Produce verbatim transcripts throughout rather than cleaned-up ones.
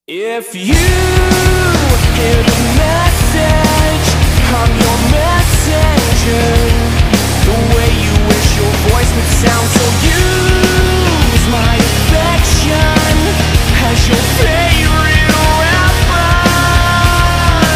If you hear the message, I'm your messenger. The way you wish your voice would sound, so use my affection as your favorite rapper.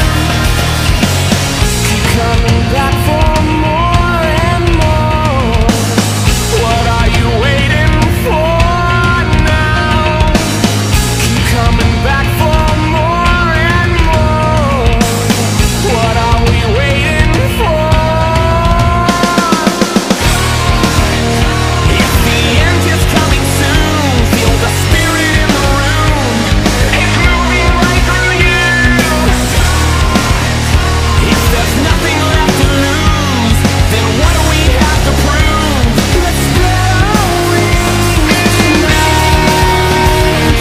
Keep coming back for more and more. What are you waiting for now? Keep coming back for more and more. What are we waiting for? If the end is coming soon, feel the spirit in the room. It's moving right through you. If there's nothing left to lose, then what do we have to prove? Let's spread our wings tonight.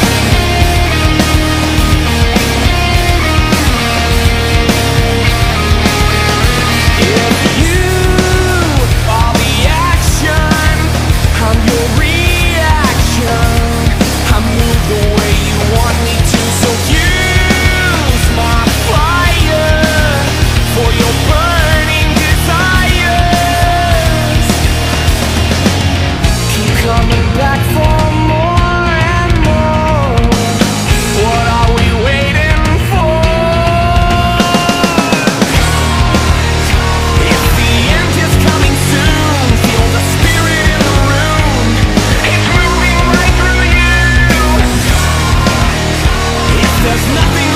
If you are the action, I'm your reaction. I move the way you want me to, so use my fire for your burning desires. Keep coming back for more and more. What are we waiting for? If the end is coming soon, feel the spirit in the room. It's moving right through you. If there's nothing